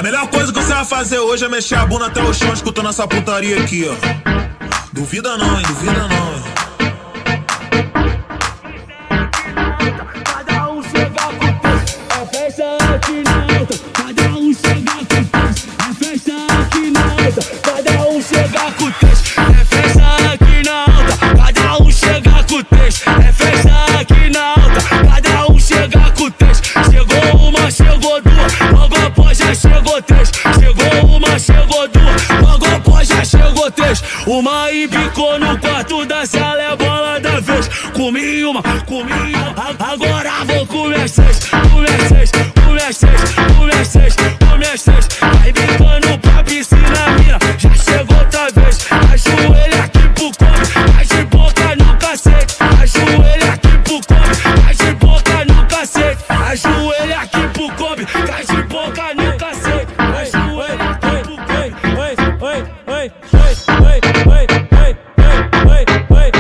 A melhor coisa que você vai fazer hoje é mexer a bunda até o chão escutando essa putaria aqui, ó. Duvida não, hein? Duvida não, hein? Cada um chega com texto, é festa aqui na alta. Cada um chega com texto, é festa aqui na alta. Cada um chega com texto, é festa aqui na alta. Cada um chega com texto, é festa aqui na alta. Cada um chega com texto. Chegou uma, chegou duas, logo após já chegou três. Chegou uma, chegou duas, logo após já chegou três. Uma e bicou no quarto da sala, é bola da vez. Comi uma, agora vou comer seis. Comer seis, comer seis, comer seis, comer seis. Vai bicando pra piscina, mina, já chegou outra vez. Ajoelha aqui pro come, vai de boca no cacete. Ajoelha aqui pro come, vai de boca no cacete. Ajoelha aqui pro come, vai de boca no cacete. Ajoelha aqui pro come. Oi, oi, oi, oi, oi, oi, oi, oi,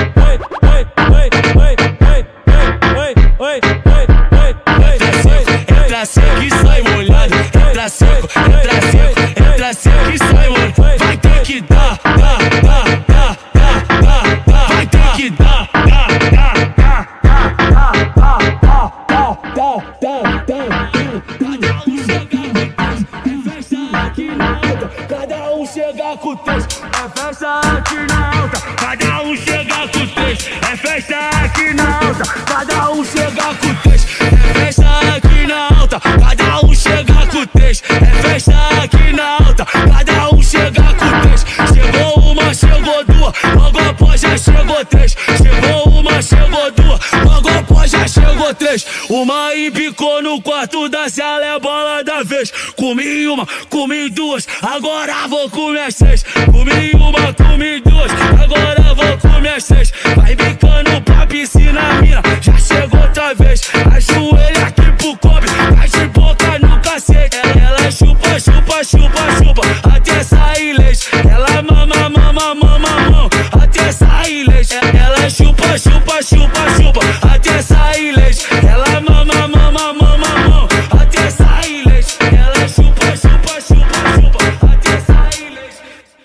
entra seco e sai molhado, entra seco, entra seco, entra seco e sai molhado. Vai ter que dar, vai ter que dar, cada um chega com texto, é festa aqui na alta. Cada um chega com texto, é festa aqui na alta. Cada um chega com texto, é festa aqui na alta. Cada um chega com texto, é festa aqui na alta. Cada um chega com texto. Chegou uma, chegou duas, logo após já chegou três. Chegou uma, chegou duas, logo após já chegou três. Uma e bicou no quarto da sala, é bola da vez. Comi uma, comi duas, agora vou comer seis. Comi uma, comi duas, agora vou comer seis. Vai bicando pra piscina, mina, já chegou outra vez. Ajoelha aqui pro come, vai de boca no cacete. Ela chupa, chupa, chupa, chupa, até sair leite. Ela mama, mama, mama, mama, até sair leite. Ela chupa, chupa, chupa, chupa, até sair leite. Ela mama, mama, mama, mama, até sair leite. Ela chupa, chupa, chupa, chupa, até sair leite.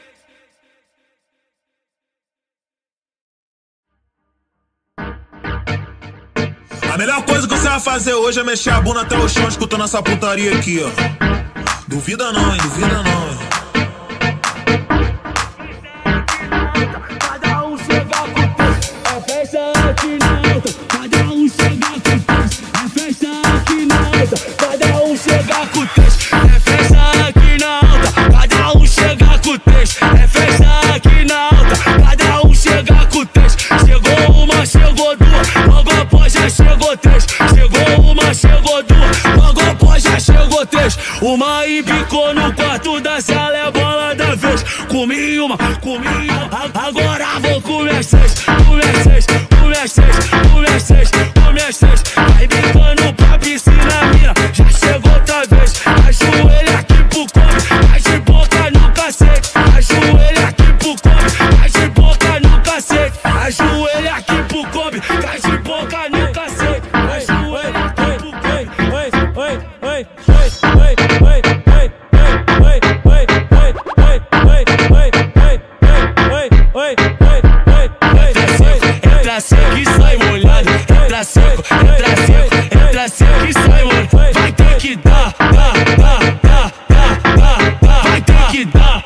A melhor coisa que você vai fazer hoje é mexer a bunda até o chão escutando essa putaria aqui, ó. Duvida não, hein? Duvida não, hein? Cada um chega com texto, é festa aqui na alta. Cada um chega com texto, é festa aqui na alta. Cada um chega com texto, é festa aqui na alta. Cada um chega com texto, é festa aqui na alta. Cada um chega com texto. Chegou uma, chegou duas, logo após já chegou três. Chegou uma, chegou duas, logo após já chegou três. Uma e bicou no quarto da sala, é bola da vez. Comi uma, agora vou comer seis. Comer seis, comer seis, comer seis, comer seis. Vai bicando pra piscina, mina, já chegou outra vez. Ajoelha aqui pro come, vai de boca no cacete. Ajoelha aqui pro come, vai de boca no cacete. Ajoelha aqui pro come, vai de boca no cacete. Ajoelha aqui pro come. Oi, oi, oi, oi, oi, oi, oi, oi, oi, oi, entra seco e sai molhado, entra seco, entra seco, entra seco e sai molhado. Vai ter que dar, vai ter que dar,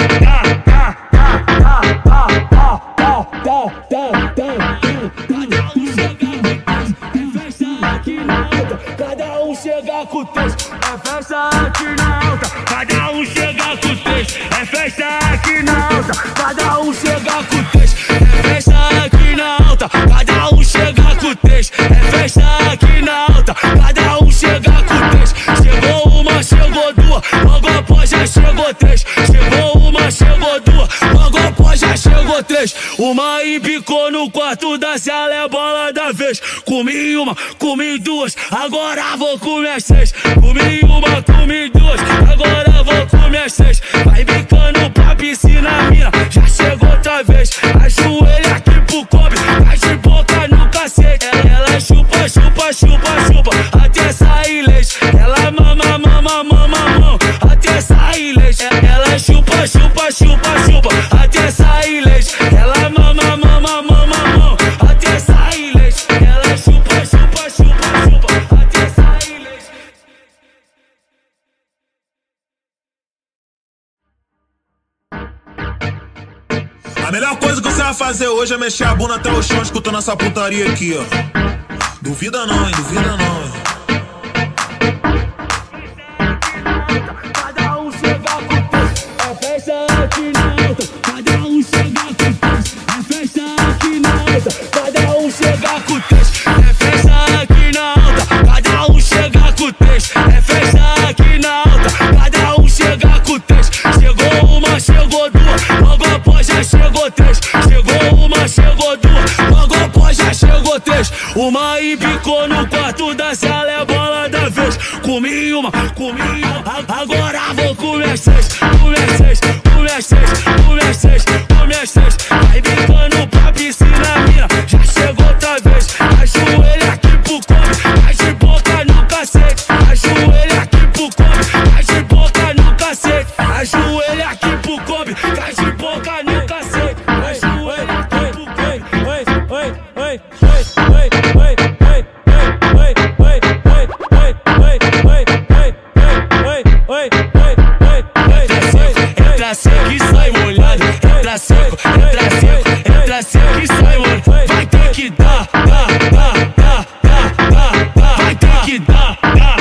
cada um chega com texto, é festa aqui na alta. Cada um chega com texto, é festa aqui na alta. Cada um chega com texto, é festa aqui na alta. Cada um chega com texto, é festa aqui na alta. Cada um chega com texto. Chegou uma, chegou duas, logo após já chegou três. Chegou uma, chegou duas, logo após já chegou três. Uma e bicou no quarto da sala, é bola da vez. Comi uma, comi duas, agora vou comer seis. Comi uma, comi duas, agora vou comer seis. Vai bicando pra piscina, mina, já chegou outra vez. Ajoelha aqui pro come, vai de boca no cacete. Ela chupa, chupa, chupa, chupa, até sair leite. Ela mama, mama, mama, mama, até chupa, chupa, chupa, até sair leite. Ela mama, mama, mama, mama, até sair leite. Ela chupa, chupa, chupa, chupa, até sair leite. A melhor coisa que você vai fazer hoje é mexer a bunda até o chão escutando essa putaria aqui, ó. Duvida não, hein? Duvida não, hein? Cada um chega com texto, é festa aqui na alta. Cada um chega com texto, é festa aqui na alta. Cada um chega com texto, é festa aqui na alta. Cada um chega com texto, é festa aqui na alta. Cada um chega com texto. Chegou uma, chegou duas, logo após já chegou três. Chegou uma, chegou duas, logo após já chegou três. Uma embicou no quarto da sala, é bola da vez. Comi uma, agora vou comer seis. Comer seis, comer seis, comer seis, comer seis. Vai brincando pra piscina, mina, já chegou outra vez. Ajoelha aqui pro come, vai de boca no cacete. Ajoelha aqui pro come, vai de boca no cacete. Ajoelha aqui pro come, vai de boca no cacete. Ajoelha aqui pro come. Oi, oi, oi, oi, oi, oi, oi, oi, oi, oi, oi, entra seco e sai molhado, entra seco, entra seco, entra seco e sai molhado. Vai ter que dar, vai ter que dar,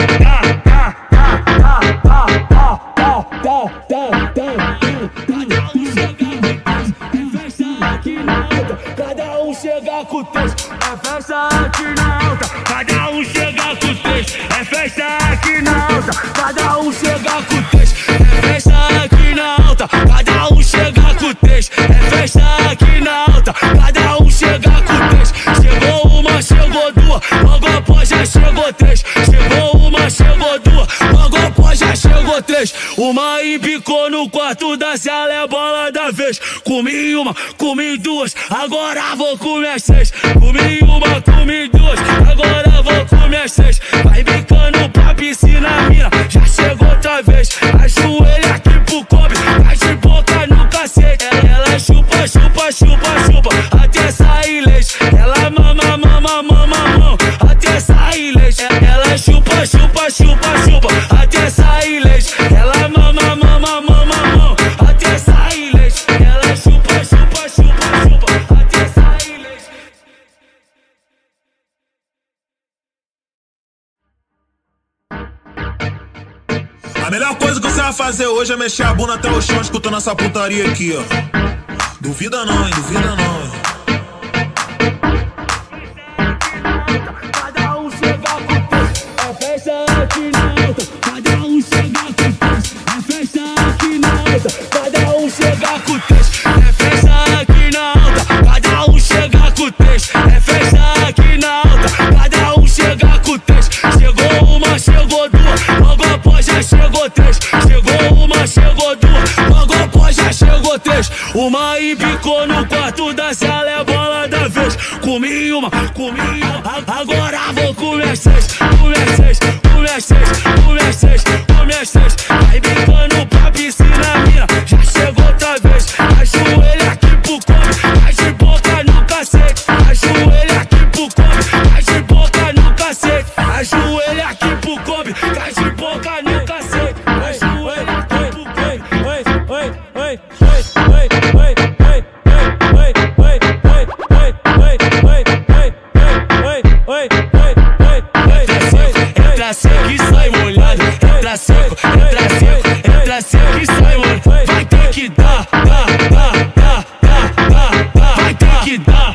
cada um chega com texto, é festa aqui na alta. Cada um chega com texto, é festa aqui na alta. Cada um chega com texto, é festa aqui na alta. Cada um chega com texto, é festa aqui na alta. Cada um chega com texto. Chegou uma, chegou duas, logo após já chegou três. Chegou uma, chegou duas, logo após já chegou três. Uma embicou no quarto da sala, é bola da vez. Comi uma, comi duas, agora vou comer seis. Comi uma, comi duas, agora vou comer seis. Vai brincando pra piscina, mina, já chegou outra vez. Ajoelha aqui pro come, vai de boca no cacete. Ela chupa, chupa, chupa, chupa, até sair leite. Ela mama, mama, mama, mama, até sair leite. Ela chupa, chupa, chupa, chupa, até sair leite. Ela mama, mama, mama, mama, até sair leite. Ela chupa, chupa, chupa, chupa, até sair leite. A melhor coisa que você vai fazer hoje é mexer a bunda até o chão escutando essa putaria aqui, ó. Duvida não, hein? Duvida não, hein? Cada um chega com texto, é festa aqui na alta. Cada um chega com texto, é festa aqui na alta. Cada um chega com texto, é festa aqui na alta. Cada um chega com texto, é festa aqui na alta. Cada um chega com texto. Chegou uma, chegou duas, logo após já chegou três. Chegou uma, chegou duas, logo após já chegou três. Uma embicou no quarto da sala, é bola da vez. Comi uma, agora vou comer seis. Comer seis, comer seis, comer seis, comer seis. Vai brincando pra piscina, mina, já chegou outra vez. Ajoelha aqui pro come, vai de boca no cacete. Ajoelha aqui pro come, vai de boca no cacete. Ajoelha aqui pro come, vai de boca no cacete. Ajoelha aqui pro come. Oi, oi, oi, oi, oi, oi, oi, oi, oi, oi, oi, oi, oi, entra seco e sai molhado, entra seco, entra seco, entra seco e sai molhado. Vai ter que dar, vai ter que dar,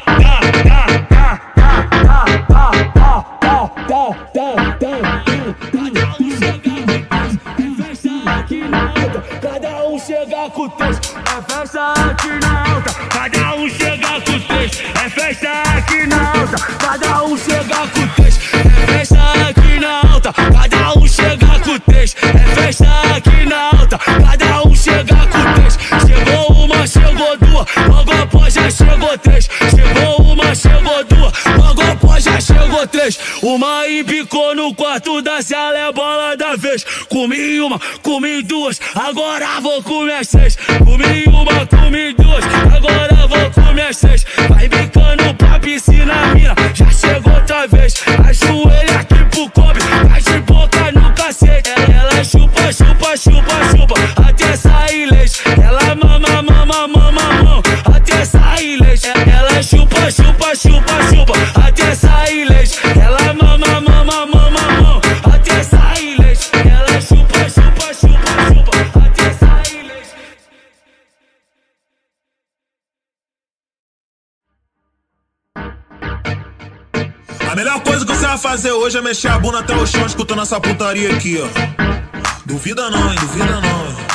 cada um chega com texto, é festa aqui na alta. Cada um chega com texto, é festa aqui na alta. Cada um chega com texto, é festa aqui na alta. Cada um chega com texto, é festa aqui na alta. Cada um chega com texto. Chegou uma, chegou duas, logo após já chegou três. Chegou uma, chegou duas, logo após já chegou três. Uma uma e bicou no quarto da sala, é bola da vez. Comi uma, comi duas, agora vou comer as seis. Comi uma, comi duas, agora vou comer as seis. Vai bicando pra piscina, mina, já chegou outra vez. Ajoelha aqui pro cobre, vai de boca no cacete. Ela chupa, chupa, chupa, chupa, até sair leite. Ela mama, mama, mama, mama, até sair leite. Ela chupa, chupa, chupa, chupa, até sair leite. Ela mama, mama, mama, mama, até sair leite. Ela chupa, chupa, chupa, chupa, até sair leite. A melhor coisa que você vai fazer hoje é mexer a bunda até o chão escutando essa putaria aqui, ó. Duvida não, hein? Duvida não, hein?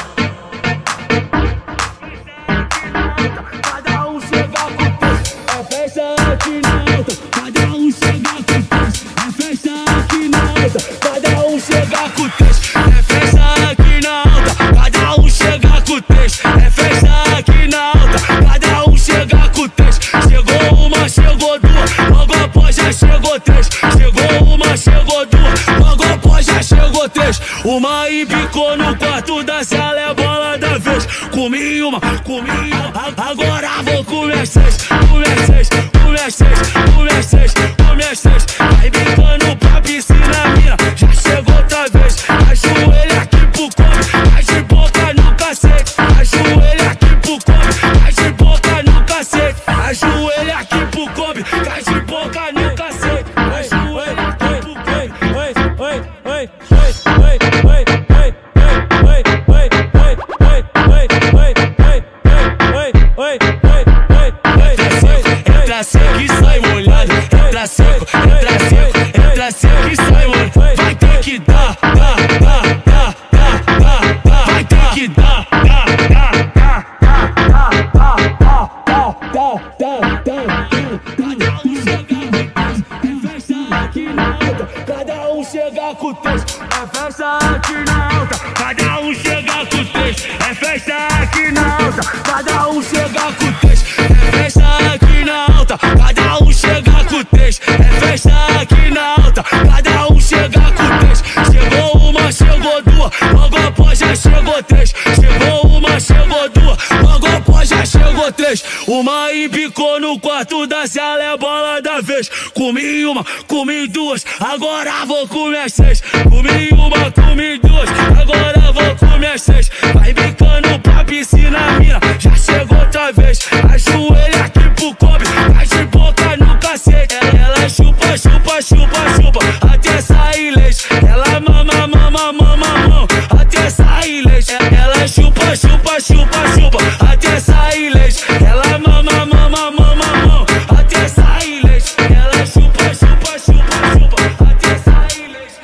Cada um chega com texto, é festa aqui na alta. Cada um chega com texto, é festa aqui na alta. Cada um chega com texto, é festa aqui na alta. Cada um chega com texto, é festa aqui na alta. Cada um chega com texto. Chegou uma, chegou duas, logo após já chegou três. Chegou uma, chegou duas, logo após já chegou três. Uma e bicou no quarto da sala, é bola da vez. Comi uma, agora vou comer as seis. Comer as seis, comer as seis, comer as seis, comer as seis. Vai bicando pra piscina, mina, já chegou outra vez. Ajoelha aqui pro cobre, vai de boca no cacete. Ajoelha aqui pro cobre, vai de boca no cacete. Ajoelha aqui pro cobre, vai de boca no cacete. Ajoelha aqui pro cobre. Oi, oi, oi, oi, oi, oi, oi, oi, oi, oi, oi, entra seco e sai molhado, entra seco, entra seco, entra seco e sai molhado. Vai ter que dar, vai ter que dar, cada um chega com texto, é festa aqui na alta. Cada um chega com texto, é festa aqui na alta. Cada um chega com texto, é festa aqui na alta. Cada um chega com texto, é festa aqui na alta. Cada um chega com texto. Chegou uma, chegou duas, logo após já chegou três. Chegou uma, chegou duas, logo após já chegou três. Uma e bicou no quarto da sala, é bola da vez. Comi uma, comi duas, agora vou comer as seis. Comi uma, comi duas, agora vou comer as seis. Vai bicando pra piscina, mina, já chegou outra vez. Ajoelha aqui pro cobre, vai de boca no cacete. Ela chupa, chupa, chupa, chupa, até sair leite. Ela mama, mama, mama, mama, até sair leite. Ela chupa, chupa, chupa, chupa, até sair leite. Ela mama, mama, mama, mama, até sair leite. Ela chupa, chupa, chupa, chupa, até sair leite.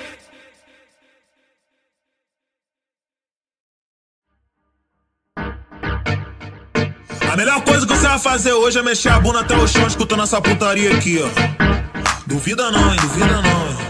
A melhor coisa que você vai fazer hoje é mexer a bunda até o chão escutando essa putaria aqui, ó. Duvida não, hein? Duvida não, hein?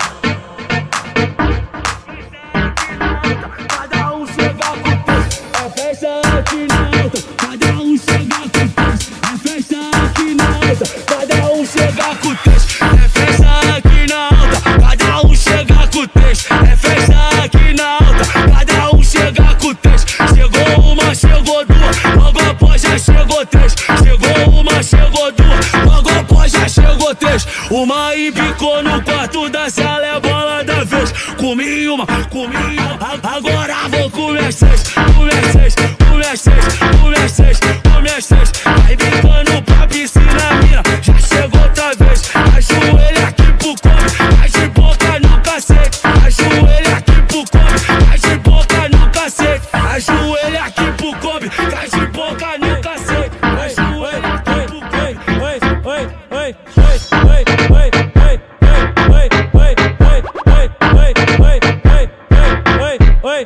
Cada um chega com texto, é festa aqui na alta. Cada um chega com texto, é festa aqui na alta. Cada um chega com texto, é festa aqui na alta. Cada um chega com texto, é festa aqui na alta. Cada um chega com texto. Chegou uma, chegou duas, logo após já chegou três. Chegou uma, chegou duas, logo após já chegou três. Uma e bicou no quarto da sala, é bola da vez. Comi uma, agora vou comer as seis. Comer as seis, comer as seis, comer as seis, comer as seis. Vai bicando pra piscina, mina, já chegou outra vez. Ajoelha aqui pro cobre, vai de boca no cacete. Ajoelha aqui pro cobre, vai de boca no cacete. Ajoelha aqui pro cobre, vai de boca no cacete. Ajoelha aqui pro cobre. Oi, oi, oi, oi, oi, oi, oi, oi, oi, oi, oi, oi, oi, oi,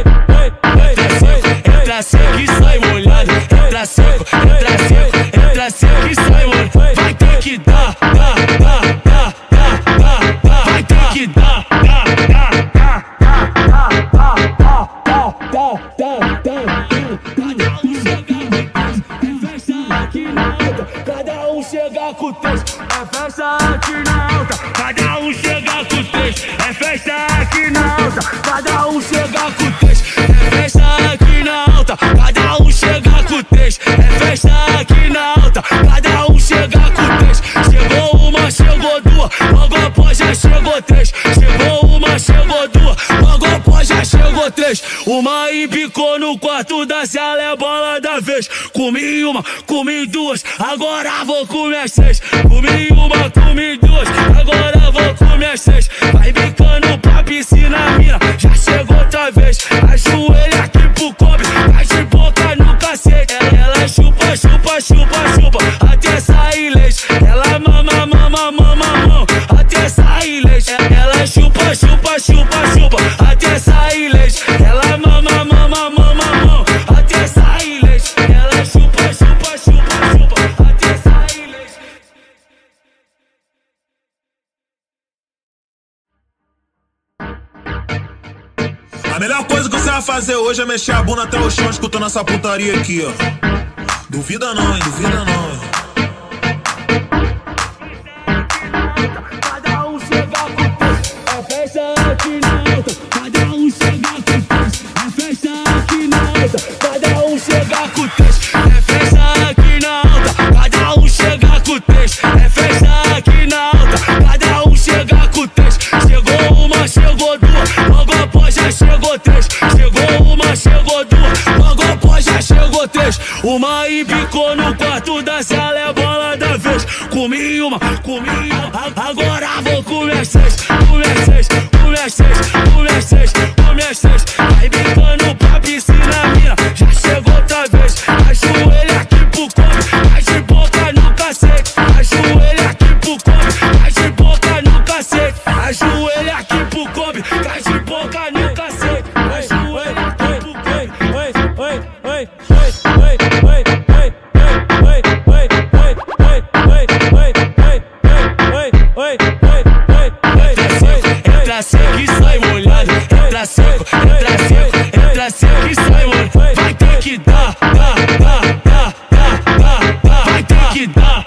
entra seco e sai molhado, entra seco, entra seco, entra seco e sai molhado. Vai ter que dar, vai ter que dar, Uma embicou no quarto da sala, é bola da vez. Comi uma, comi duas, agora vou comer as 6. Comi uma, comi duas, agora vou comer as 6. Vai bicando pra piscina, mina, já chegou outra vez. Ajoelha aqui pro cobre, vai de boca no cacete. Ela chupa, chupa, chupa, chupa, até sair leite. Ela mama, mama, mama, mama, até sair leite. Ela chupa, chupa, chupa, chupa, até sair leite. Ela mama, mama, mama, mama, até sair leite. Ela chupa, chupa, chupa, chupa, até sair leite. A melhor coisa que você vai fazer hoje é mexer a bunda até o chão escutando essa putaria aqui, ó. Duvida não, hein? Duvida não, hein? Cada um chega com texto, é festa aqui na alta. Cada um chega com texto, é festa aqui na alta. Cada um chega com texto, é festa aqui na alta. Cada um chega com texto, é festa aqui na alta. Cada um chega com texto. Chegou uma, chegou duas, logo após já chegou três. Chegou uma, chegou duas, logo após já chegou três. Uma embicou no quarto da sala, é bola da vez. Comi uma, agora vou comer as 6. Comer as 6, comer as 6, comer as 6, comer as 6. Vai bicando pra piscina, mina, já chegou outra vez. Ajoelha aqui pro cobre, vai de boca no cacete. Ajoelha aqui pro cobre, vai de boca no cacete. Ajoelha aqui pro cobre, vai de boca no cacete. Ajoelha aqui pro cobre. Oi, oi, oi, oi, oi, oi, oi, oi, oi, oi, oi, entra seco e sai molhado, entra seco, entra seco, entra seco e sai molhado. Vai ter que dar, vai ter que dar,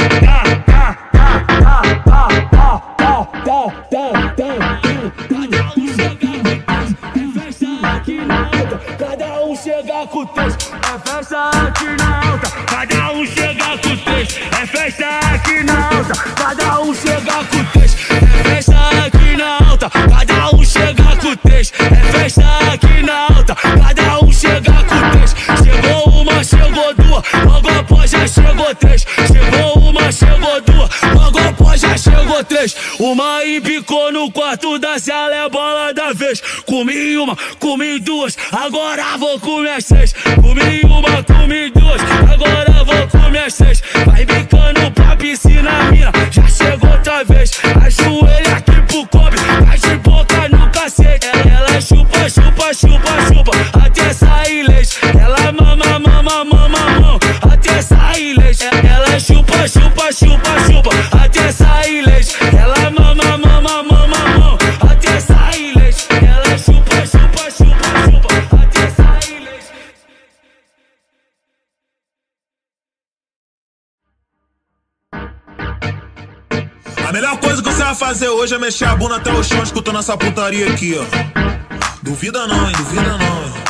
cada um chega com texto, é festa aqui na alta. Cada um chega com texto, é festa aqui na alta. Cada um chega com texto, é festa aqui na alta. Cada um chega com texto, é festa aqui na alta. Cada um chega com texto. Chegou uma, chegou duas, logo após já chegou três. Chegou uma, chegou duas, logo após já chegou três. Uma embicou no quarto da sala, é bola da vez. Comi uma, comi duas, agora vou comer as 6. Comi uma, comi duas, agora vou comer as 6. Vai bicando pra piscina, mina, já chegou outra vez. Ajoelha aqui pro cobre, vai de boca no cacete. Ela chupa, chupa, chupa, chupa, até sair leite. Ela mama, mama, mama, mama, até sair leite. Ela chupa, chupa, chupa, chupa, até sair leite. Ela mama, mama, mama, mama, até sair leite. Ela chupa, chupa, chupa, chupa, até sair leite. A melhor coisa que você vai fazer hoje é mexer a bunda até o chão escutando essa putaria aqui, ó. Duvida não, hein? Duvida não, hein?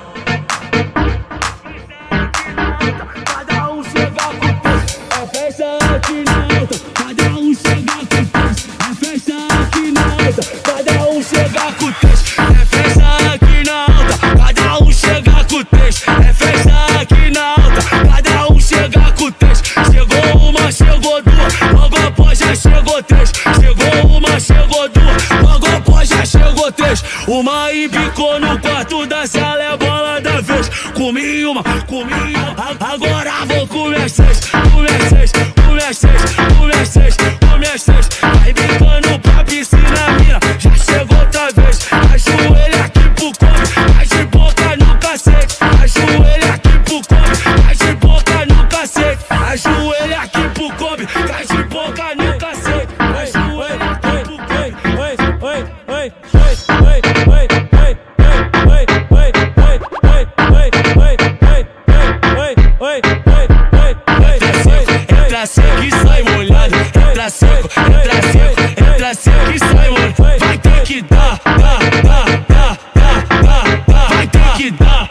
Cada um chega com texto, é festa aqui na alta. Cada um chega com texto, é festa aqui na alta. Cada um chega com texto, é festa aqui na alta. Cada um chega com texto, é festa aqui na alta. Cada um chega com texto. Chegou uma, chegou duas, logo após já chegou três. Chegou uma, chegou duas, logo após já chegou três. Uma embicou no quarto da sala, é bola da vez. Comi uma, agora vou comer as 6. Comer as 6, comer as 6, comer as 6, comer as 6. Vai bicando pra piscina, mina, já chegou outra vez. Ajoelha aqui pro cobre, vai de boca no cacete. Ajoelha aqui pro cobre, vai de boca no cacete. Ajoelha aqui pro cobre, vai de boca no cacete. Ajoelha aqui pro cobre. Oi, oi, oi, oi, oi, oi, oi, oi, oi, oi, oi, oi, oi, oi, entra seco e sai molhado, entra seco, entra seco, entra seco e sai molhado. Vai ter que dar, vai ter que dar,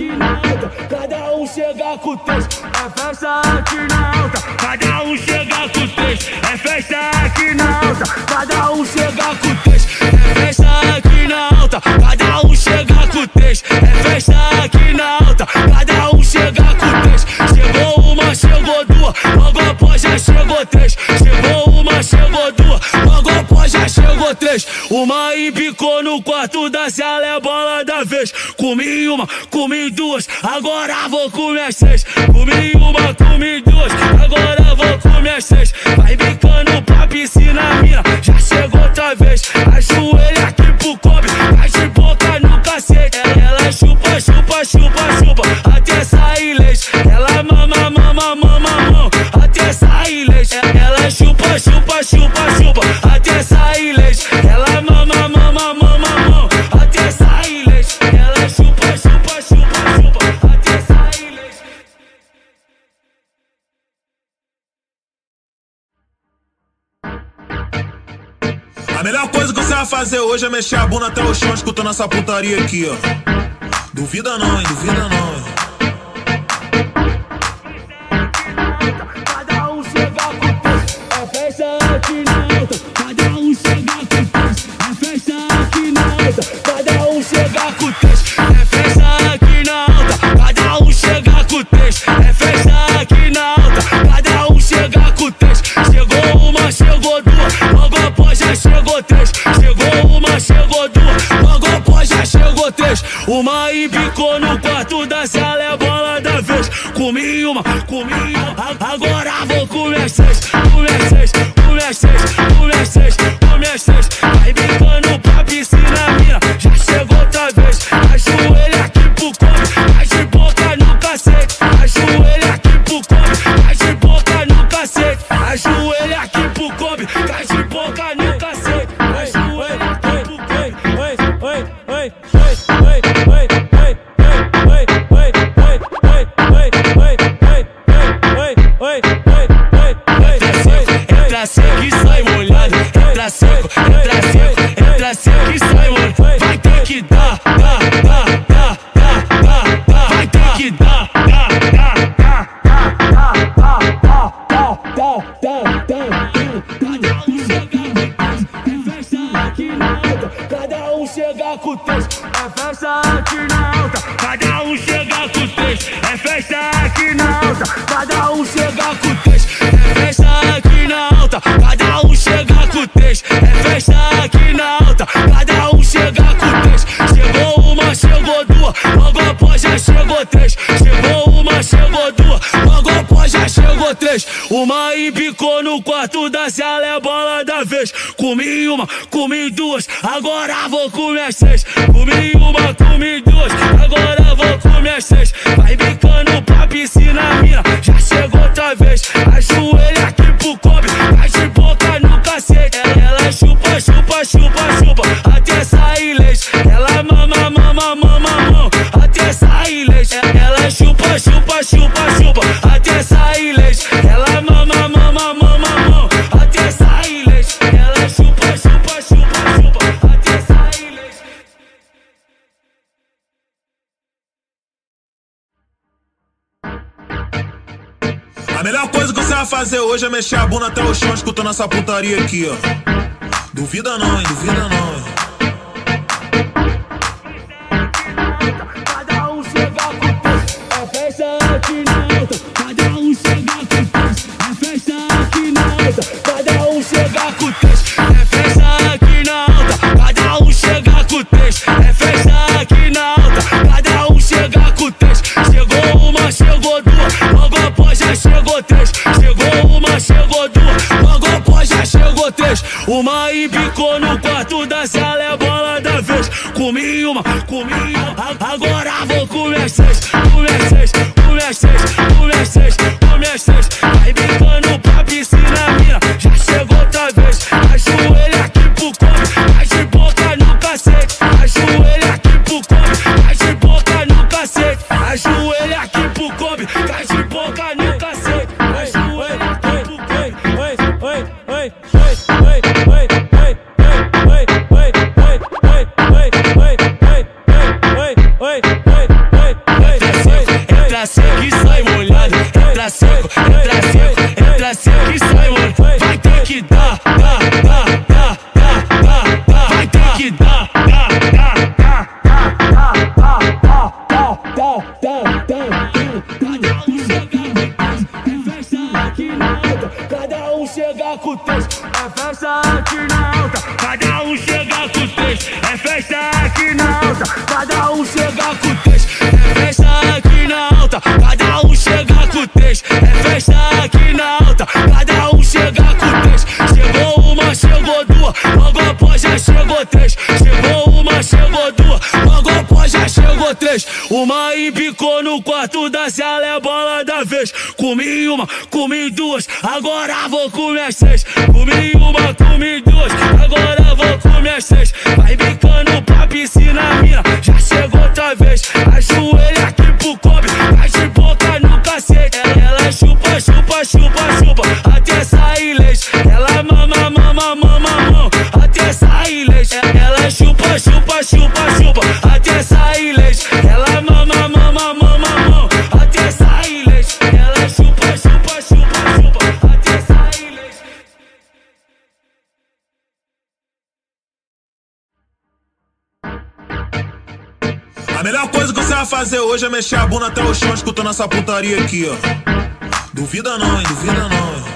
Cada um chega com texto, é festa aqui na alta. Cada um chega três. É festa aqui na alta, cada um chega com três. É festa aqui na alta, cada um chega com três. É festa aqui na alta, cada um chega com três. Chegou uma, chegou duas, logo após já chegou três. Chegou uma, chegou duas, logo após já chegou três. Uma embicou no quarto da sala, é bola da vez. Comi uma, comi duas, agora vou comer as seis. Comi uma, comi duas, agora vou comer as seis. Vai bicando pra piscina, mina, já chegou outra vez. Ajoelha aqui pro cobre, vai de boca no cacete. Ela chupa, chupa, chupa, chupa, até sair leite. Ela mama, mama, mama, mama, até sair leite. Ela chupa, chupa, chupa, chupa, até sair leite. Ela mama, mama, mama, mama, até sair leite. Ela chupa, chupa, chupa, chupa, até sair leite. A melhor coisa que você vai fazer hoje é mexer a bunda até o chão escutando essa putaria aqui, ó. Duvida não, hein? Duvida não, hein? Cada um chega com três. É festa aqui na alta, cada um chega com três. É festa aqui na alta, cada um chega com três. É festa aqui na alta, cada um chega com três. É festa aqui na alta, cada um chega com três. Chegou uma, chegou duas, logo após já chegou três. Chegou uma, chegou duas, logo após já chegou três. Uma embicou no quarto da sala, é bola da vez. Comi uma, agora vou comer as seis. Comer as seis, comer as seis, comer as seis, comer as seis. Vai bicando pra piscina, mina, já chegou outra vez. Ajoelha aqui pro cobre, vai de boca no cacete. Ajoelha aqui pro cobre, vai de boca no cacete. Ajoelha aqui pro cobre, vai de boca no cacete. Ajoelha aqui pro cobre. Oi, oi, entra seco e sai molhado. Entra seco, entra seco, entra seco e sai molhado. Vai ter que dar, vai ter que dar, cada um chega com três. É festa aqui na alta, cada um chega com três. É festa aqui na alta, cada um chega com três. É festa aqui na alta, cada um chega com três. É festa aqui na alta, cada um chega com três. Chegou uma, chegou duas, logo após já chegou três. Chegou uma, chegou duas, logo após já chegou três. Uma embicou no quarto da sala, é bola da vez. Comi uma, comi duas, agora vou comer as seis. Comi uma, comi duas, agora vou comer as seis. Vai bicando pra piscina, mina, já chegou outra vez. Ajoelha aqui pro cobre, vai de boca no cacete. Ela chupa, chupa, chupa, chupa, até sair leite. Ela mama, mama, mama, mama, até sair leite. Ela chupa, chupa, chupa, chupa, até sair leite. Ela mama, mama, mama, mama, até sair leite. Ela chupa, chupa, chupa, chupa, até sair leite. A melhor coisa que você vai fazer hoje é mexer a bunda até o chão escutando essa putaria aqui, ó. Duvida não, hein? Duvida não, hein? Cada um chega com três. É festa aqui na alta, cada um chega com três. É festa aqui na alta, cada um chega com três. É festa aqui na alta, cada um chega com três. É festa aqui na alta, cada um chega com três. Chegou uma, chegou duas, logo após já chegou três. Chegou uma, chegou duas, logo após já chegou três. Uma embicou no quarto da sala, é bola da vez. Comi uma, agora vou comer as seis. Comer as seis, comer as seis, comer as seis, comer as seis. Vai bicando pra piscina, mina, já chegou outra vez. Ajoelha aqui pro cobre, vai de boca no cacete. Ajoelha aqui pro cobre, vai de boca no cacete. Ajoelha aqui pro cobre, vai de boca no cacete. Ajoelha aqui pro cobre. Oi, oi, oi, oi, oi, oi, oi, oi, oi, oi. chega com texto, é festa aqui na alta. Cada um chega com texto, é festa aqui na alta. Cada um chega com texto, é festa aqui na alta. Cada um chega com texto, é festa aqui na alta. Cada um chega com texto. Chegou uma, chegou duas, logo após já chegou três. Chegou uma, chegou duas, logo após já chegou três. Uma embicou no quarto da sala, é bola da vez. Comi uma, comi duas, agora vou comer as seis. Comi uma, comi duas, agora vou comer as seis. Vai bicando pra piscina, mina, já chegou outra vez. Ajoelha aqui pro cobre, vai de boca no cacete. Ela chupa, chupa, chupa, chupa, até sair leite. Ela mama, mama, mama, mama, até sair leite. Ela chupa, chupa, chupa, chupa, até sair leite. Ela mama, mama, mama, mama, até sair leite. Ela chupa, chupa, chupa, chupa, até sair leite. A melhor coisa que você vai fazer hoje é mexer a bunda até o chão escutando essa putaria aqui, ó. Duvida não, hein? Duvida não, hein?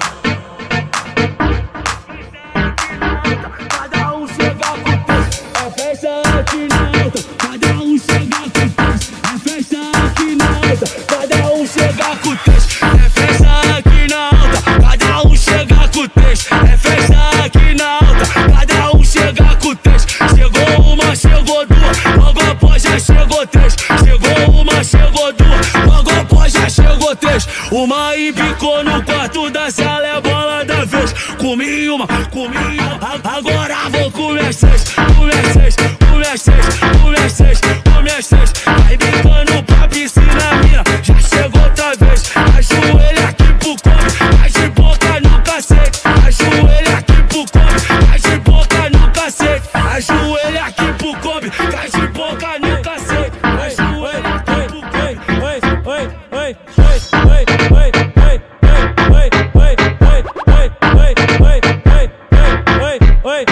Cada um chega com texto, é festa aqui na alta. Cada um chega com texto, é festa aqui na alta. Cada um chega com texto, é festa aqui na alta. Cada um chega com texto, é festa aqui na alta. Cada um chega com texto. Chegou uma, chegou duas, logo após já chegou três. Chegou uma, chegou duas, logo após já chegou três. Uma embicou no quarto da sala, é bola da vez. Comi uma, agora vou comer as seis. Comer as seis, comer as seis, comer as seis, comer as seis. Vai bicando pra piscina, mina, já chegou outra vez. Ajoelha aqui pro cobre, vai de boca no cacete. Ajoelha aqui pro cobre, vai de boca no cacete. Ajoelha aqui pro cobre, vai de boca no cacete. Ajoelha aqui pro cobre. Oi, oi, oi, oi, oi, oi, oi, oi, oi,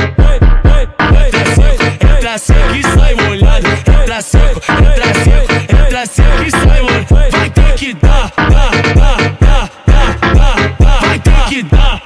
entra seco e sai molhado. Entra seco, entra seco, entra seco e sai molhado. Vai ter que dar, vai ter que dar,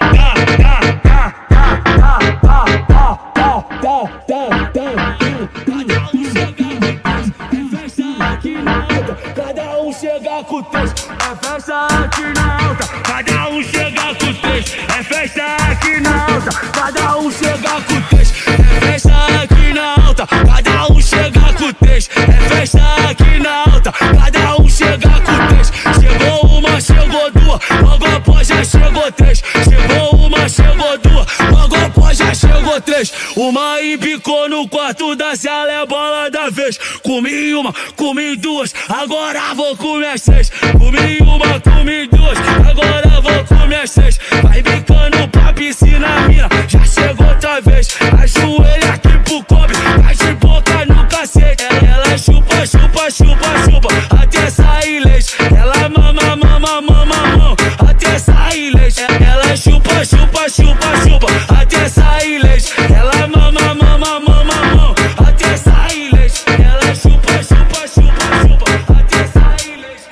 Cada um chega com texto, é festa aqui na alta. Cada um chega com texto, é festa aqui na alta. Cada um chega com texto, é festa aqui na alta. Cada um chega com texto, é festa aqui na alta. Cada um chega com texto. Chegou uma, chegou duas, logo após já chegou três. Chegou uma, chegou duas, logo após já chegou três. Uma embicou no quarto da sala, é bola da vez. Comi uma, comi duas, agora vou comer as seis. Comi uma, comi duas, agora vou comer as seis. Vai bicando pra piscina, mina, já chegou outra vez. Ajoelha aqui pro cobre, vai de boca no cacete. Ela chupa, chupa, chupa, chupa, até sair leite. Ela mama, mama, mama, mama, até sair leite. Ela chupa, chupa, chupa, chupa, até sair leite. Ela mama, mama, mama, mama, até sair leite. Ela chupa, chupa, chupa, chupa, até sair leite.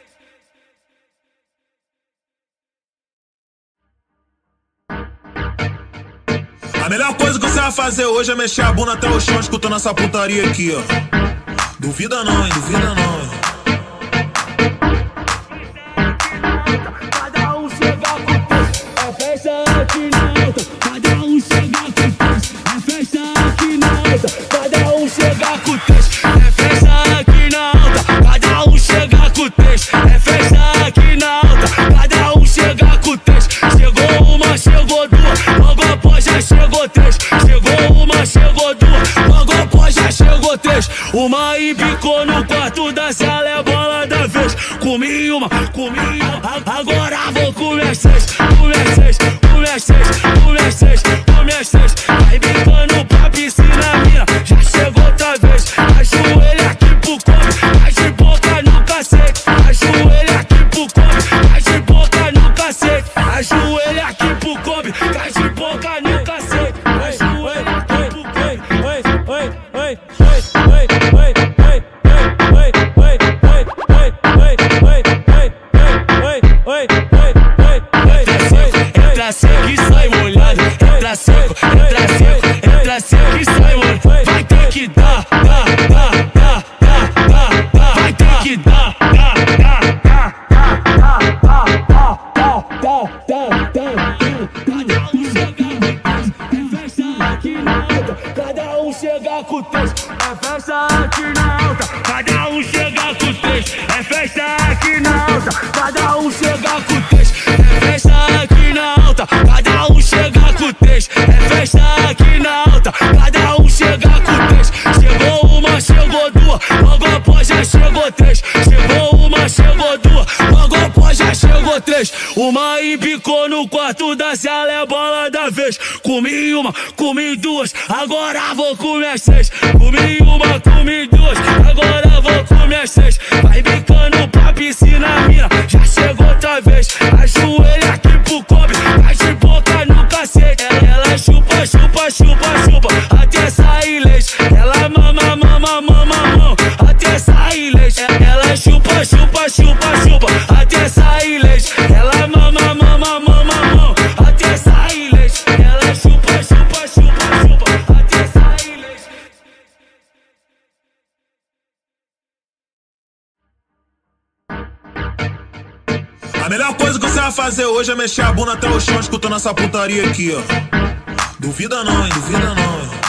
A melhor coisa que você vai fazer hoje é mexer a bunda até o chão escutando essa putaria aqui, ó. Duvida não, hein? Duvida não, hein? Cada um chega com texto, é festa aqui na alta. Cada um chega com texto, é festa aqui na alta. Cada um chega com texto, é festa aqui na alta. Cada um chega com texto, é festa aqui na alta. Cada um chega com texto. Chegou uma, chegou duas, logo após já chegou três. Chegou uma, chegou duas, logo após já chegou três. Uma embicou no quarto da sala, é bola da vez. Comi uma, agora vou comer as seis. Comer as seis, comer as seis, comer as seis, comer as seis. Vai bicando pra piscina, mina, já chegou outra vez. Ajoelha aqui pro cobre, vai de boca no cacete. Ajoelha aqui pro cobre, vai de boca no cacete. Ajoelha aqui pro cobre, vai de boca no cacete. Ajoelha aqui pro cobre. Oi, oi, oi, oi, oi, oi, oi, oi, oi, oi, oi, oi, oi, oi, oi, oi, oi, oi, oi, oi, entra seco e sai molhado. Entra seco, entra seco, entra seco e sai molhado. Vai ter que dar, vai ter que dar, cada um chega com texto, é festa aqui na alta. Cada um chega com texto, é festa aqui na alta. Cada um chega com texto, é festa aqui na alta. Cada um chega com texto, é festa aqui na alta. Cada um chega com texto. Chegou uma, chegou duas, logo após já chegou três. Chegou uma, chegou duas, logo após já chegou três. Uma embicou no quarto da sala, é bola da vez. Comi uma, comi duas, agora vou comer as seis. Comi uma, comi duas, agora vou comer as seis. Vai bicando pra piscina, mina, já chegou outra vez. Ajoelha aqui pro cobre, vai de boca no cacete. Ela chupa, chupa, chupa, chupa, até sair leite. Ela mama, mama, mama, mama, até sair leite. Ela chupa, chupa, chupa, chupa, até sair leite. Ela mama, mama, mama, mama, até sair leite. Ela chupa, chupa, chupa, chupa, até sair leite. A melhor coisa que você vai fazer hoje é mexer a bunda até o chão escutando essa putaria aqui, ó. Duvida não, hein? Duvida não, hein?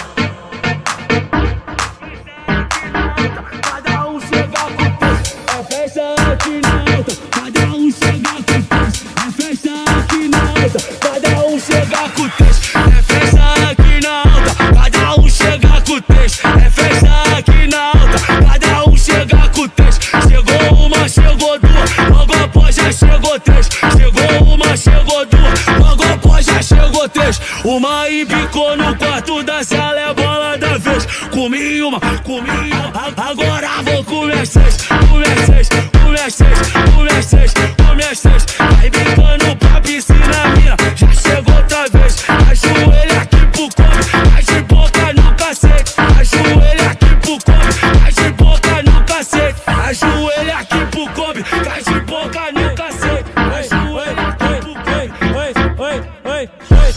Cada um chega com texto, é festa aqui na alta. Cada um chega com texto, é festa aqui na alta. Cada um chega com texto, é festa aqui na alta. Cada um chega com texto, é festa aqui na alta. Cada um chega com texto. Chegou uma, chegou duas, logo após já chegou três. Chegou uma, chegou duas, logo após já chegou três. Uma embicou no quarto da sala, é bola da vez. Comi uma, agora vou comer as seis. Comer as seis, comer as seis, comer as seis, comer as seis. Vai bicando pra piscina, mina, já chegou outra vez. Ajoelha aqui pro cobre, vai de boca no cacete. Ajoelha aqui pro cobre, vai de boca no cacete. Ajoelha aqui pro cobre, vai de boca no cacete. Ajoelha aqui pro cobre. Oi, oi,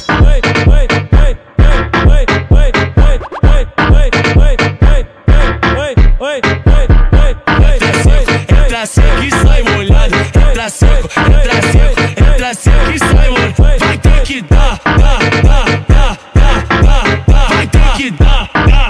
entra seco e sai molhado. Entra seco, entra seco, entra seco e sai molhado. Vai ter que dar, vai ter que dar,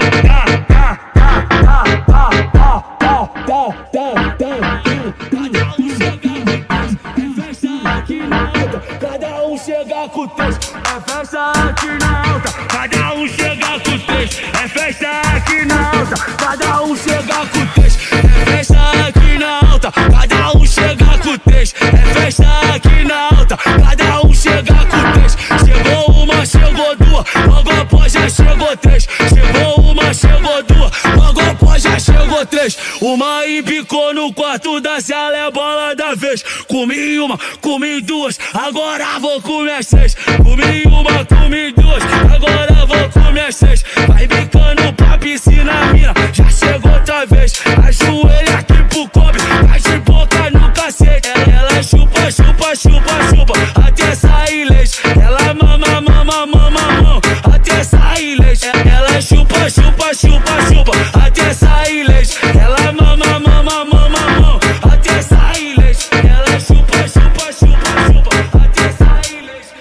cada um chega com texto, é festa aqui na alta. Cada um chega com texto, é festa aqui na alta. Cada um chega com texto, é festa aqui na alta. Cada um chega com texto, é festa aqui na alta. Cada um chega com texto. Chegou uma, chegou duas, logo após já chegou três. Chegou uma, chegou duas, logo após já chegou três. Uma embicou no quarto da sala, é bola da vez. Comi uma, comi duas, agora vou comer as seis. Comi uma, comi duas, agora vou comer as seis. Vai bicando pra piscina, mina, já chegou outra vez. Ajoelha aqui pro cobre, vai de boca no cacete. Ela chupa, chupa, chupa, chupa, até sair leite. Ela mama, mama, mama, mama, até sair leite. Ela chupa, chupa, chupa, chupa, até sair leite. Ela mama, mama, mama, mama, até sair leite. Ela chupa, chupa, chupa, chupa, até sair leite.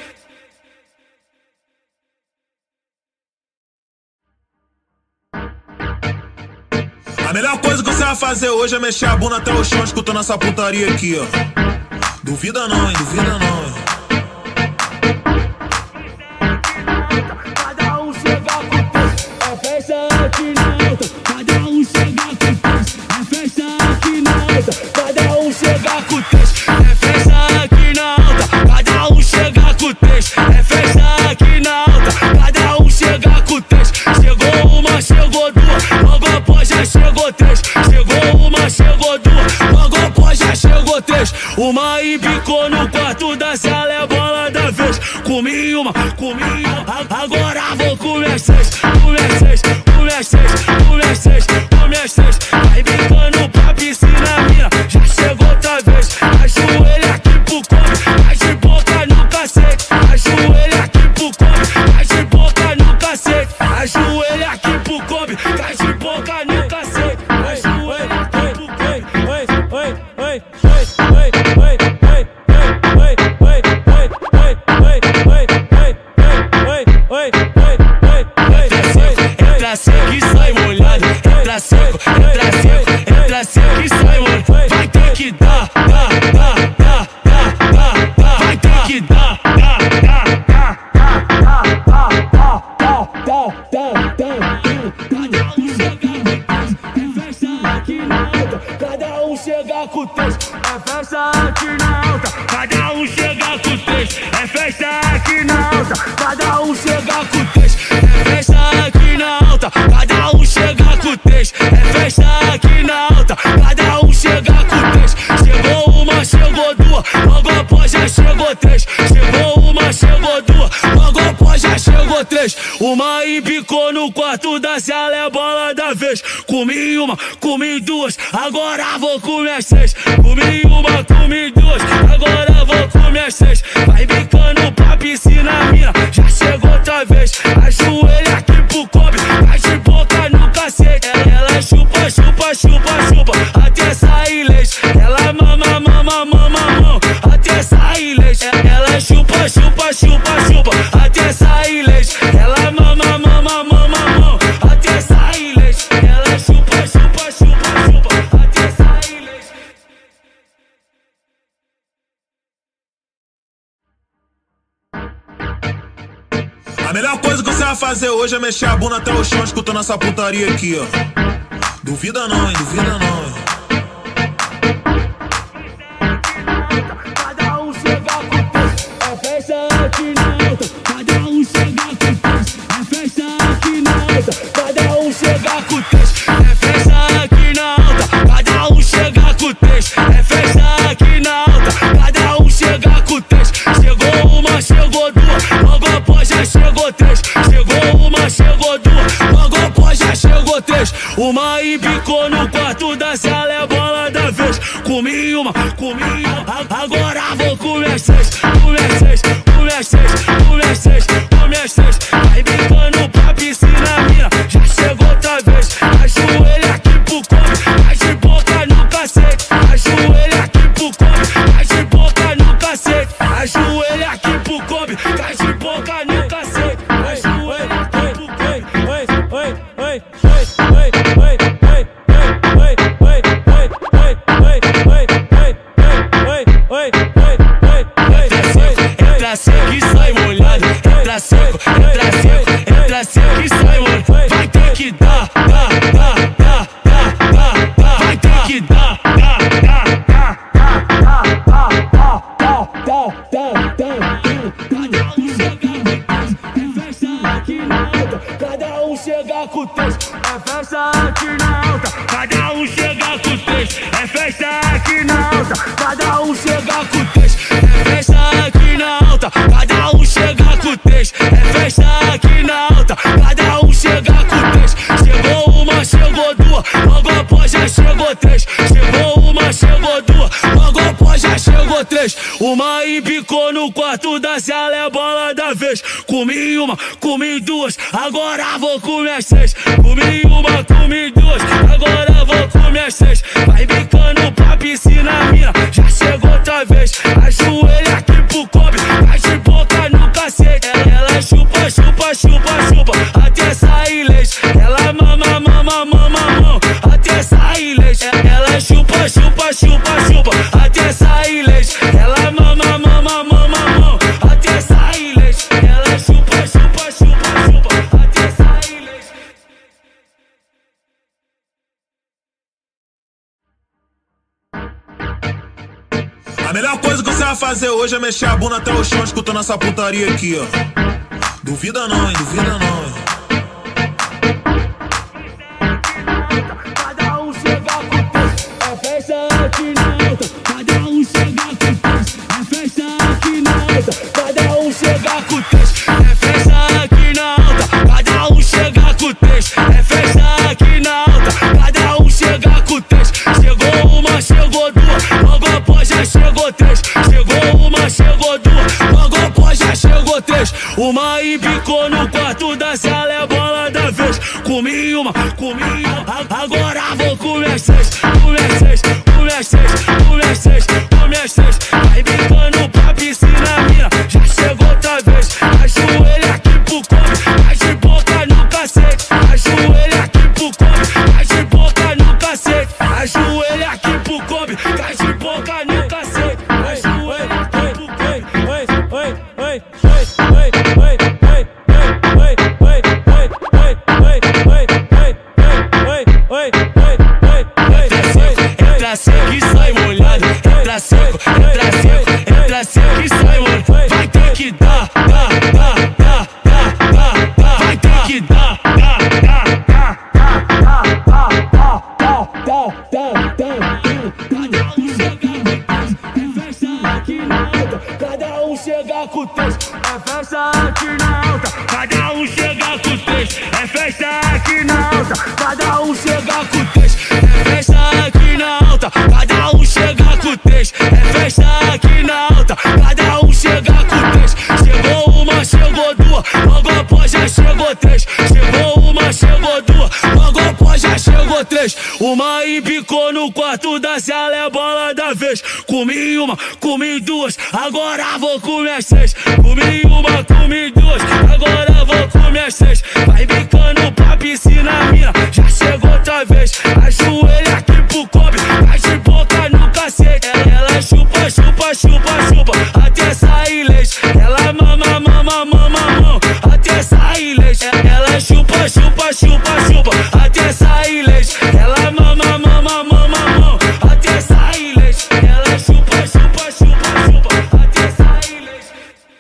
A melhor coisa que você vai fazer hoje é mexer a bunda até o chão escutando essa putaria aqui, ó. Duvida não, hein? Duvida não, hein? Cada um chega com texto, é festa aqui na alta. Cada um chega com texto, é festa aqui na alta. Cada um chega com texto, é festa aqui na alta. Cada um chega com texto, é festa aqui na alta. Cada um chega com texto. Chegou uma, chegou duas, logo após já chegou três. Chegou uma, chegou duas, logo após já chegou três. Uma embicou no quarto da sala, é bola da vez. Comi uma, agora vou comer as seis. Comer as seis, comer as seis, comer as seis, comer as seis. Vai bicando pra piscina, mina, já chegou outra vez. Ajoelha aqui pro cobre, vai de boca no cacete. Ajoelha três. Chegou uma, chegou duas, logo após já chegou três. Uma embicou no quarto da sala, é bola da vez. Comi uma, comi duas, agora vou comer as seis. Comi uma, comi duas, agora vou comer as seis. Vai bicando pra piscina, mina, já chegou outra vez. Ajoelha aqui pro cobre, vai de boca no cacete. Ela chupa, chupa, chupa, chupa, até sair leite. Ela mama, mama, mama, mama, até sair leite. Ela chupa, chupa, chupa, chupa, até sair leite. Ela mama, mama, mama, mama, até sair leite. Ela chupa, chupa, chupa, chupa, até sair leite. A melhor coisa que você vai fazer hoje é mexer a bunda até o chão escutando essa putaria aqui, ó. Duvida não, hein? Duvida não, hein? Cada um chega com três, é festa aqui na alta. Cada um chega com três, é festa aqui na alta. Cada um chega com três, é festa aqui na alta. Cada um chega com três, é festa aqui na alta. Cada um chega com três. Chegou uma, chegou duas, logo após já chegou três. Chegou uma, chegou duas, logo após já chegou três. Uma embicou no quarto da sala, é bola da vez. Comi uma, agora vou comer as seis. Comer as seis, comer as seis, comer as seis, comer as seis. Vai bicando pra piscina, mina, já chegou outra vez. Ajoelha aqui pro cobre, vai de boca no cacete. Ajoelha aqui pro cobre, vai de boca no cacete. Ajoelha aqui pro cobre, vai de boca no cacete. Ajoelha aqui pro cobre. Oi, oi, entra seco e sai molhado. Entra seco, entra seco, entra seco e sai molhado. Vai ter que dar, vai ter que dar, Cada um chega com três, é festa aqui na alta. Cada um chega com três, é festa aqui na alta. Cada um chega com três, é festa aqui na alta. Cada um chega com três, é festa aqui na alta. Cada um chega com três. Chegou uma, chegou duas, logo após já chegou três. Chegou uma, chegou duas, logo após já chegou três. Uma embicou no quarto da sala, é bola da vez. Comi uma, comi duas, agora vou comer as seis. Comi uma, comi duas, agora vou comer as seis. Vai bicando pra piscina, mina, já chegou outra vez. Ajoelha aqui pro cobre, vai de boca no cacete. Ela chupa, chupa, chupa, chupa, até sair leite. Ela mama, mama, mama, mama, até sair leite. Ela chupa, chupa, chupa, chupa, até sair leite. Ela mama, mama, mama, mama, até sair leite. Ela chupa, chupa, chupa, chupa, até sair leite. A melhor coisa que você vai fazer hoje é mexer a bunda até o chão escutando essa putaria aqui, ó. Duvida não, hein? Duvida não, hein? Cada um chega com três, é festa aqui na alta. Cada um chega com três, é festa aqui na alta. Cada um chega com três, é festa aqui na alta. Cada um chega com três, é festa aqui na alta. Cada um chega com três. Chegou uma, chegou duas, logo após já chegou três. Chegou uma, chegou duas, logo após já chegou três. Uma embicou no quarto da sala, é bola da vez. Comi uma, agora vou comer as seis. Comer as seis, comer as seis, comer as seis, comer as seis. Vai bicando pra piscina, mina, já chegou outra vez. Ajoelha aqui pro cobre, vai de boca no cacete. Ajoelha aqui pro cobre, vai de boca no cacete. Ajoelha aqui pro cobre, vai de boca no cacete. Ajoelha aqui pro cobre. Entra seco e sai molhado. Entra seco, entra seco, entra seco e sai molhado. Vai ter que dar, vai ter que dar, Cada um chega chega com texto, é festa aqui na alta. Cada um chega com texto, é festa aqui na alta. Cada um chega com texto, é festa aqui na alta. Cada um chega com texto, é festa aqui na alta. Cada um chega com texto. Chegou uma, chegou duas, logo após já chegou três. Chegou uma, chegou duas, logo após já chegou três. Uma embicou no quarto da sala, é bola da vez. Comi uma, comi duas, agora vou comer as seis. Comi uma, comi duas, agora vou comer as seis. Vai bicando pra piscina, mina, já chegou outra vez. Ajoelha aqui pro cobre, vai de boca no cacete. Ela chupa, chupa, chupa, chupa, até sair leite. Ela mama, mama, mama, mama, até sair leite. Ela chupa, chupa, chupa, chupa, até sair leite. Ela mama, mama, mama, mama, até sair leite. Ela chupa, chupa, chupa, chupa, até sair leite.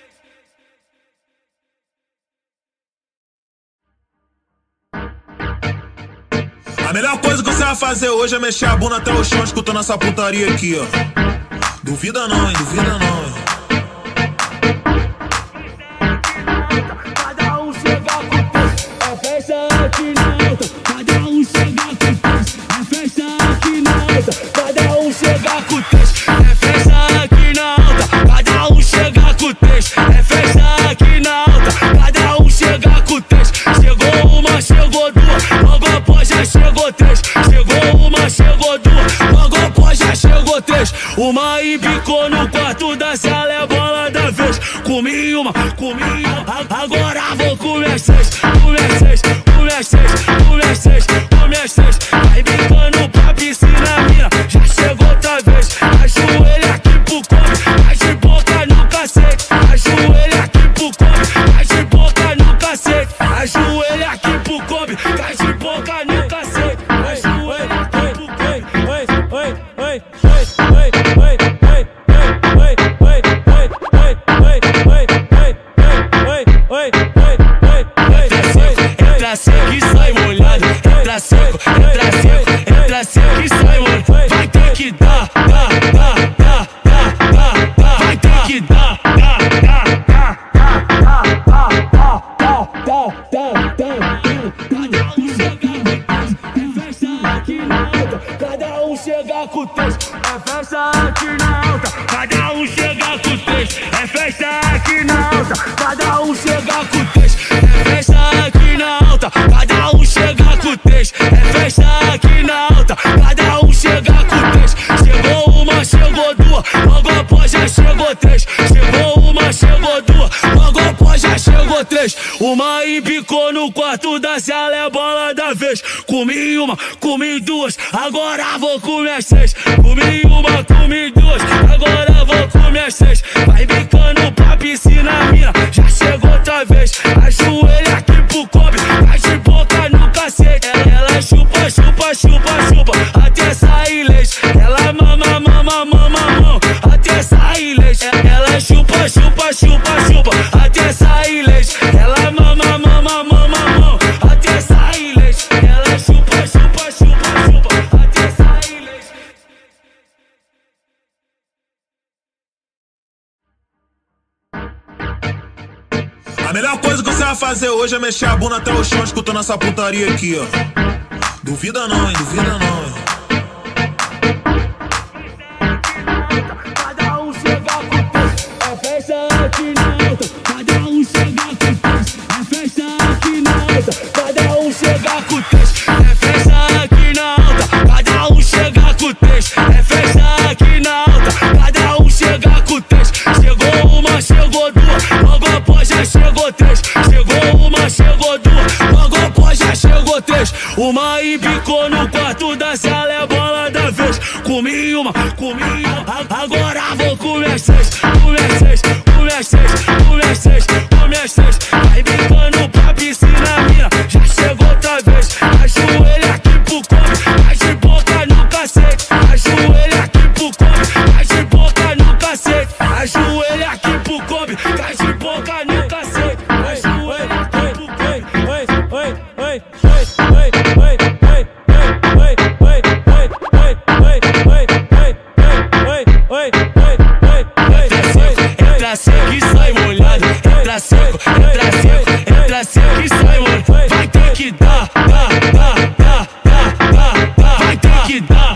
A melhor coisa que você vai fazer hoje é mexer a bunda até o chão escutando essa putaria aqui, ó. Duvida não, hein? Duvida não, hein? Cada um chega com texto, é festa aqui na alta. Cada um chega com texto, é festa aqui na alta. Cada um chega com texto, é festa aqui na alta. Cada um chega com texto, é festa aqui na alta. Cada um chega com texto. Chegou uma, chegou duas, logo após já chegou três. Chegou uma, chegou duas, logo após já chegou três. Uma embicou no quarto da sala, é bola da vez. Comi uma, agora vou comer as seis. Comer as seis, comer as seis, comer as seis, comer as seis. Vai bicando pra piscina, mina, já chegou outra vez. Ajoelha aqui pro cobre, vai de boca no cacete. Ajoelha aqui pro cobre, vai de boca no cacete. Ajoelha aqui pro cobre, vai de boca no cacete. Ajoelha aqui pro cobre. Oi, oi, entra seco e sai molhado. Entra seco, entra seco, entra seco e sai molhado. Vai ter que dar, vai ter que dar, Cada um chega com texto, é festa aqui na alta. Cada um chega com texto, é festa aqui na alta. Cada um chega com texto, é festa aqui na alta. Cada um chega com texto, é festa aqui na alta. Cada um chega com texto. Chegou uma, chegou duas, logo após já chegou três. Chegou uma, chegou duas, logo após já chegou três. Uma embicou no quarto da sala, é bola da vez. Comi uma, comi duas, agora vou comer as seis. Comi uma, comi duas, agora vou comer as seis. Vai bicando pra piscina, mina, já chegou outra vez. Ajoelha aqui pro cobre, vai de boca no cacete. Ela chupa, chupa, chupa, chupa, até sair leite. Ela mama, mama, mama, mama, até sair leite. Ela chupa, chupa, chupa, chupa, até sair leite. Ela mama, mama, mama, mama, até sair leite. Ela chupa, chupa, chupa, chupa, até sair leite. A melhor coisa que você vai fazer hoje é mexer a bunda até o chão escutando essa putaria aqui, ó. Duvida não, hein? Duvida não, hein? Cada um chega com texto, é festa aqui na alta. Cada um chega com texto, é festa aqui na alta. Cada um chega com texto, é festa aqui na alta. Cada um chega com texto, é festa aqui na alta. Cada um chega com texto. Chegou uma, chegou duas, logo após já chegou três. Chegou uma, chegou duas, logo após já chegou três. Uma embicou no quarto da sala, é bola da vez. Comi uma, agora vou comer as seis. Comer as seis, comer as seis, comer as seis, comer as seis. Vai bicando pra piscina, mina, já chegou outra vez. Ajoelha aqui pro cobre, vai de boca no cacete. Ajoelha aqui pro cobre, vai de boca no cacete. Ajoelha aqui pro cobre, vai de boca no cacete. Ajoelha aqui pro cobre. Entra seco e sai entra seco, entra seco e sai, mano. Vai ter que dar, vai ter que dar,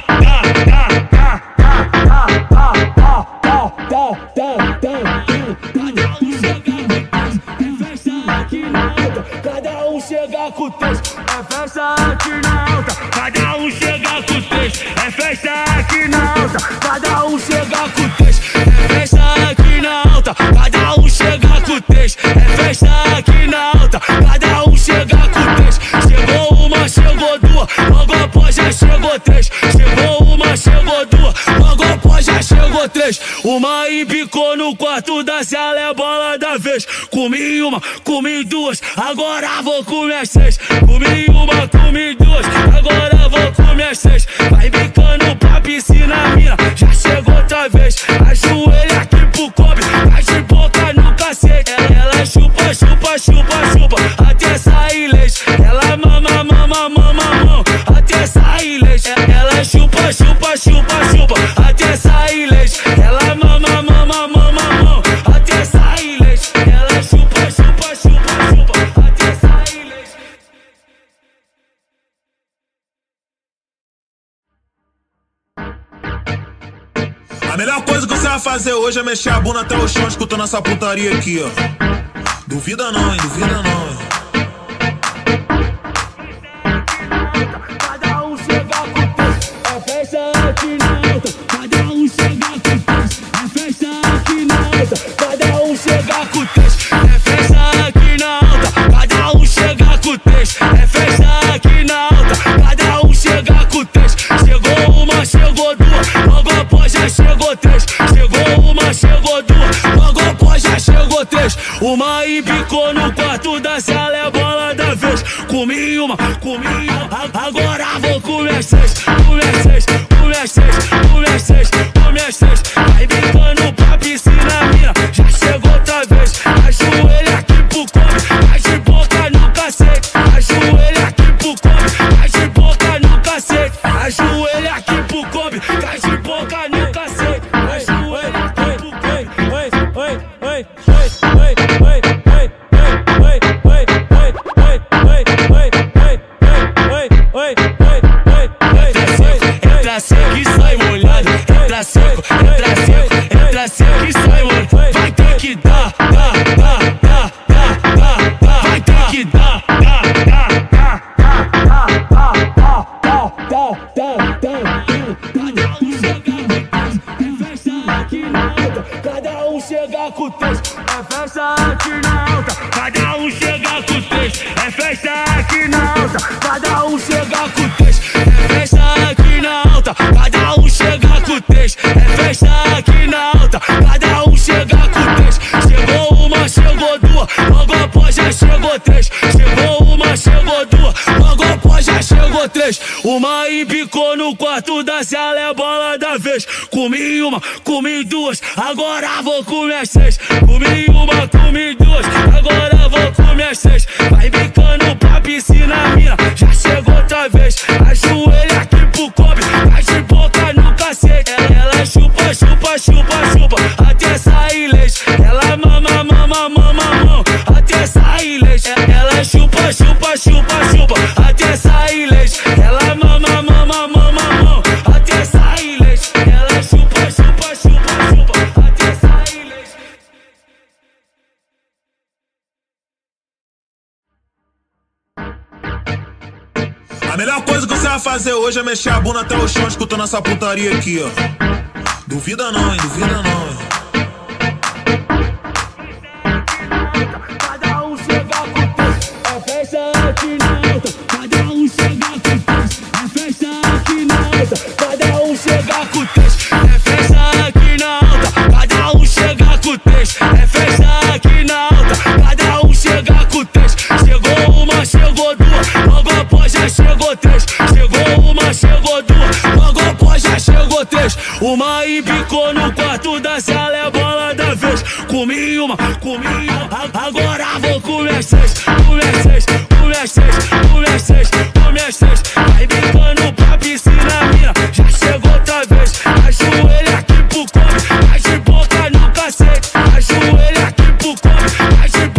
cada um chega com texto, é festa aqui na alta. Cada um chega com texto, é festa aqui na alta. Cada um chega com texto, é festa aqui na alta. Cada um chega com texto, é festa aqui na alta. Cada um chega com texto. Chegou uma, chegou duas, logo após já chegou três. Chegou uma, chegou duas, logo após já chegou três. Uma embicou no quarto da sala, é bola da vez. Comi uma, comi duas, agora vou comer as seis. Comi uma, comi duas, agora vou comer as seis. Vai bicando pra piscina, mina, já chegou outra vez. Ajoelha aqui pro cobre, vai de boca no cacete. Ela chupa, chupa, chupa, chupa, até sair leite. Ela mama, mama, mama, mama, até sair leite. Ela chupa, chupa, chupa, chupa, até sair leite. Ela mama, mama, mama, mama, até sair leite. Ela chupa, chupa, chupa, chupa, até sair leite. A melhor coisa que você vai fazer hoje é mexer a bunda até o chão escutando essa putaria aqui, ó. Duvida não, hein? Duvida não, hein? Cada um chega com texto, é festa aqui na alta. Cada um chega com texto, é festa aqui na alta. Cada um chega com texto, é festa aqui na alta. Cada um chega com texto, é festa aqui na alta. Cada um chega com texto. Chegou uma, chegou duas, logo após já chegou três. Chegou uma, chegou duas, logo após já chegou três. Uma embicou no quarto da sala, é bola da vez. Comi uma, agora vou comer as seis. Comer as seis, comer as seis, comer as seis, comer as seis. Vai bicando pra piscina, mina, já chegou outra vez. Ajoelha aqui pro cobre, vai de boca no cacete. Ajoelha aqui pro cobre, vai de boca no cacete. Ajoelha aqui pro cobre, vai de boca no cacete. Ajoelha aqui pro cobre. Entra seco e sai molhado. Entra seco, entra seco e sai molhado. Vai ter que dar, vai ter que dar, cada um chega com texto, é festa aqui na alta. Cada um chega com texto, é festa aqui na alta. Cada um chega com texto, é festa aqui na alta. Cada um chega com texto, é festa aqui na alta. Cada um chega com texto. Chegou uma, chegou duas, logo após já chegou três. Chegou uma, chegou duas, logo após já chegou três. Uma embicou no quarto da sala, é bola da vez. Comi uma, comi duas, agora vou comer as seis. Comi uma, comi duas, agora vou comer as seis. Vai bicando pra piscina, mina, já chegou outra vez. Ajoelha aqui pro cobre, vai de boca no cacete. Ela chupa, chupa, chupa, chupa, até sair leite. Ela mama, mama, mama, mama, até sair leite. Ela chupa, chupa, chupa, chupa, até sair leite. Ela mama, mama, mama, mama, até sair leite. Ela chupa, chupa, chupa, chupa, até sair leite. A melhor coisa que você vai fazer hoje é mexer a bunda até o chão escutando essa putaria aqui, ó. Duvida não, hein? Duvida não, hein? Cada um chega com texto, é festa aqui na alta. Cada um chega com texto, é festa aqui na alta. Cada um chega com texto, é festa aqui na alta. Cada um chega com texto, é festa aqui na alta. Cada um chega com texto. Chegou uma, chegou duas, logo após já chegou três. Chegou uma, chegou duas, logo após já chegou três. Uma embicou no quarto da sala, é bola da vez. Comi uma, agora vou comer as seis. Comer as seis, comer as seis, comer as seis, comer as seis. Vai bicando pra piscina, mina, já chegou outra vez. Ajoelha aqui pro cobre, vai de boca no cacete. Ajoelha aqui pro cobre, vai de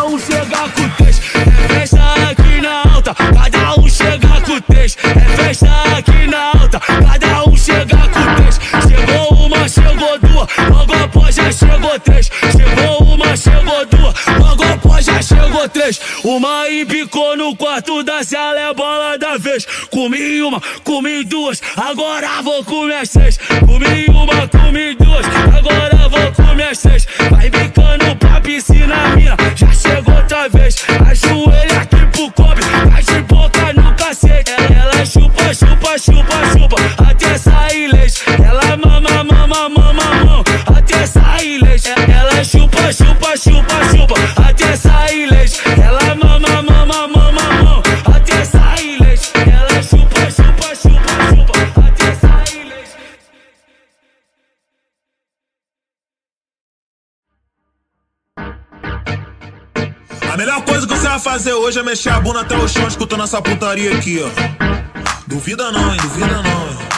um chega com três. É festa aqui na alta, cada um chega com três. É festa aqui na alta, cada um chega com três. Chegou uma, chegou duas, logo após já chegou três. Chegou uma, chegou duas, logo após já chegou três. Uma embicou no quarto da sala, é bola da vez. Comi uma, comi duas, agora vou comer as seis. Comi uma, comi duas, agora vou comer as seis. Vai bicando pra piscina, mina, já chegou outra vez. Ajoelha aqui pro cobre, vai de boca no cacete. Ela chupa, chupa, chupa, chupa, até sair leite. Ela mama, mama, mama, mama, até sair leite. Ela chupa, chupa, chupa, chupa, até sair leite. Ela mama, mama, mama, mama, até sair leite. Ela chupa, chupa, chupa, chupa, até sair leite. A melhor coisa que você vai fazer hoje é mexer a bunda até o chão escutando essa putaria aqui, ó. Duvida não, hein? Duvida não, hein?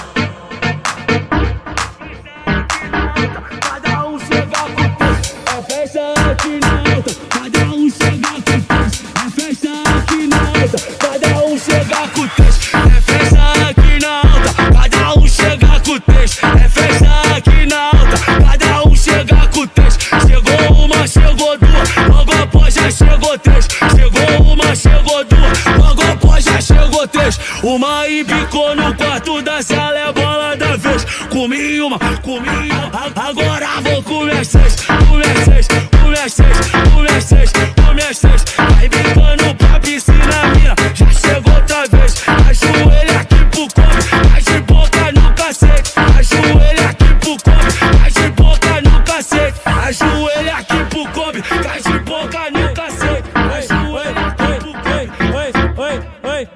Cada um chega com três. É festa aqui na alta, cada um chega com três. É festa aqui na alta, cada um chega com três. É festa aqui na alta, cada um chega com três. É festa aqui na alta, cada um chega com três. Chegou uma, chegou duas, logo após já chegou três. Chegou uma, chegou duas, logo após já chegou três. Uma embicou no quarto da sala, é bola da vez. Comi uma, agora vou comer as seis. Comer as seis, comer as seis, comer as seis, comer as seis. Vai bicando pra piscina, mina, já chegou outra vez. Ajoelha aqui pro cobre, vai de boca no cacete. Ajoelha aqui pro cobre, vai de boca no cacete. Ajoelha aqui pro cobre, vai de boca no cacete. Ajoelha aqui pro cobre. Oi, oi,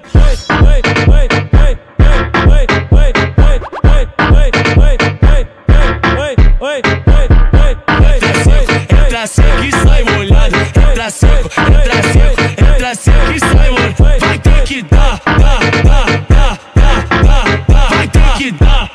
entra seco e sai molhado. Entra seco, entra seco, entra seco e sai molhado. Vai ter que dar, vai ter que dar,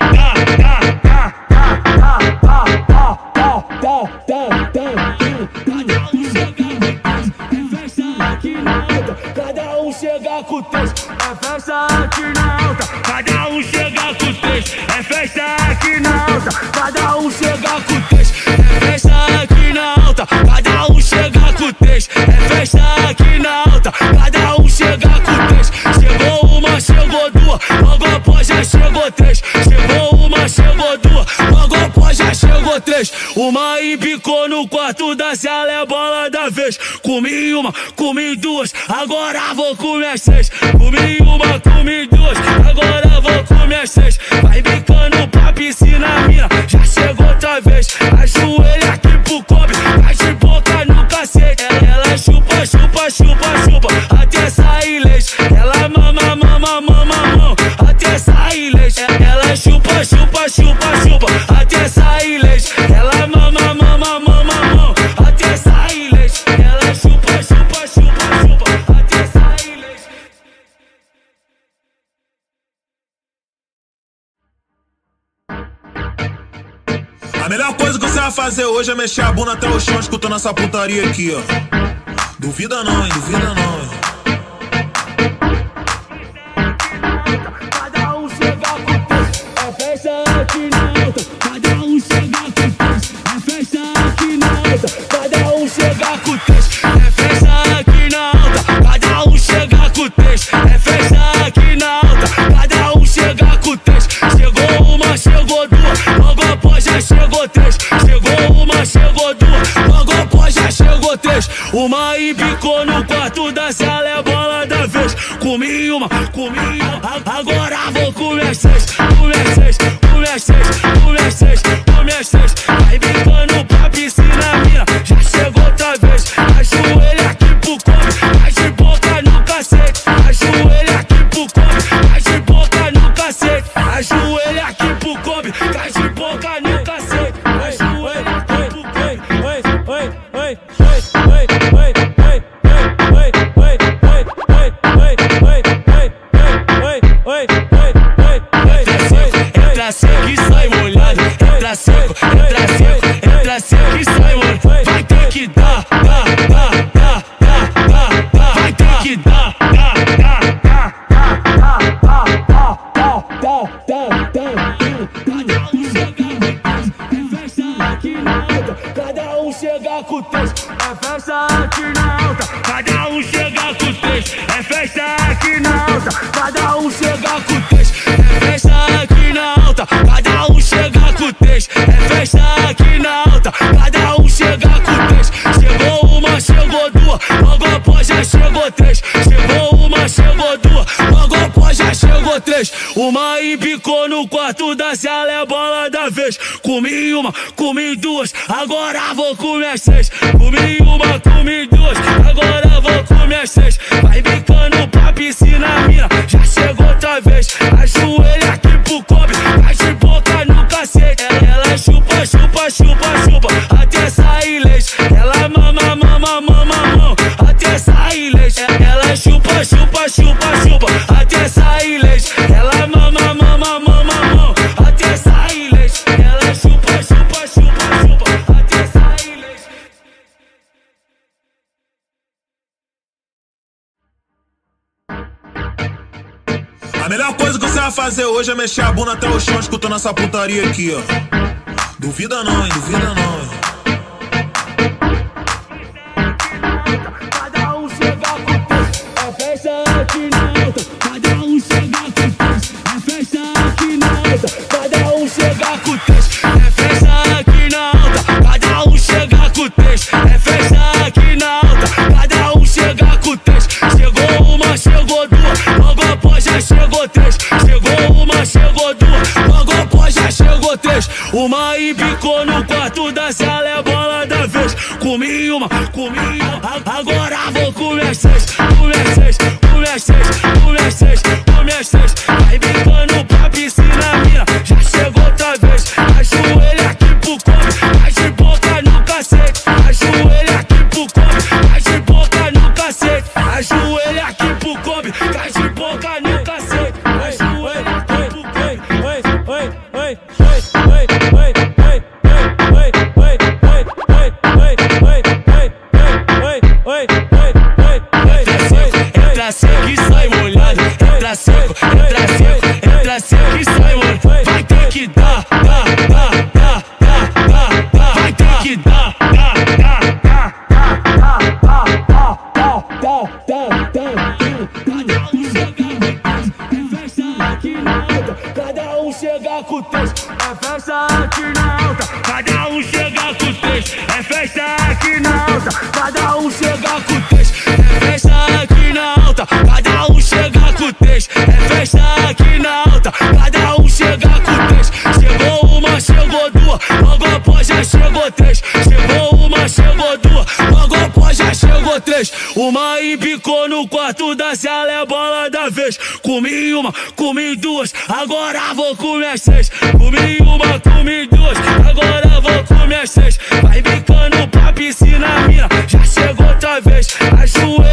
cada um chega com três. É festa aqui na alta, cada um chega com três. É festa aqui na alta, cada um chega com três. É festa aqui na alta, cada um chega com três. É festa aqui na alta, cada um chega com três. Chegou uma, chegou duas, logo após já chegou três. Chegou uma, chegou duas, logo após já chegou três. Uma embicou no quarto da sala, é bola da vez. Comi uma, comi duas, agora vou comer as seis. Comi uma, comi duas, agora vou comer as seis. Vai bicando pra piscina, mina, já chegou outra vez. Ajoelha aqui pro cobre, vai de boca no cacete. Ela chupa, chupa, chupa, chupa, até sair leite. Ela mama, mama, mama, mama, até sair leite. Ela chupa, chupa, chupa, chupa, até sair leite. Ela mama, mama, mama, mama, até sair leite. Ela chupa, chupa, chupa, chupa, até sair leite. A melhor coisa que você vai fazer hoje é mexer a bunda até o chão escutando essa putaria aqui, ó. Duvida não, hein? Duvida não, hein? Cada um chega com três. É festa aqui na alta, cada um chega com três. É festa aqui na alta, cada um chega com três. É festa aqui na alta, cada um chega com três. É festa aqui na alta, cada um chega com três. Chegou uma, chegou duas, logo após já chegou três. Chegou uma, chegou duas, logo após já chegou três. Uma embicou no quarto da sala, é bola da vez. Comi uma, agora vou comer as seis. Comer as seis, comer as seis, comer as seis, comer as seis. Vai bicando pra piscina, mina, já chegou outra vez. Ajoelha aqui pro cobre, vai de boca no cacete. Ajoelha aqui pro cobre, vai de boca no cacete. Ajoelha aqui pro cobre, vai de boca no cacete. Ajoelha aqui pro cobre. Entra seco e sai molhado. já chegou três. Chegou uma, chegou duas, logo após já chegou três. Uma embicou no quarto da sala, é bola da vez. Comi uma, comi duas, agora vou comer as seis. Comi uma, comi duas, agora vou comer as seis. Vai bicando pra piscina, mina, já chegou outra vez. Ajoelha aqui pro cobre, vai de boca no cacete. Ela chupa, chupa, chupa, chupa, até sair leite. Ela mama, mama, mama, mama, até sair leite. Ela chupa, chupa, chupa, chupa, até sair leite. Ela mama, mama, mama, mama, até sair leite. Ela chupa, chupa, chupa, chupa, até sair leite. A melhor coisa que você vai fazer hoje é mexer a bunda até o chão escutando essa putaria aqui, ó. Duvida não, hein? Duvida não, hein? Cada um chega com três, é festa aqui na alta. Cada um chega com três, é festa aqui na alta. Cada um chega com três, é festa aqui na alta. Cada um chega com três, é festa aqui na alta. Cada um chega com três. Chegou uma, chegou duas, logo após já chegou três. Chegou uma, chegou duas, logo após já chegou três. Uma embicou no quarto da sala, é bola da vez. Comi uma, agora vou comer as seis. Comer as seis, comer as seis, comer as seis, comer as seis. Vai bicando pra piscina, mina, já chegou outra vez. Ajoelha aqui pro cobre, vai de boca no cacete. Ajoelha aqui pro cobre, vai de boca no cacete. Ajoelha aqui pro cobre, vai de boca no cacete. Ajoelha aqui pro cobre. Entra seco e sai molhado. Entra seco, entra seco, entra seco e sai molhado. Vai ter que dar, dar, dar, dar, dar, dar, dar. Vai ter que dar, dar, dar, dar, dar, dar, dar, dar, dar, dar, dar. Cada um chega com três, é festa aqui na alta. Cada um chega com três, é festa aqui na alta. Cada um chega com três, é festa aqui na alta. Cada um chega com três, é festa aqui na alta. Cada um chega com três. Chegou uma, chegou duas, logo após já chegou três. Chegou uma, chegou duas, logo após já chegou três. Uma embicou no quarto da sala, é bola da vez. Comi uma, comi duas, agora vou comer as seis. Comi uma, comi duas, agora vou comer as seis. Vai bicando pra piscina, mina, já chegou outra vez. Ajoelha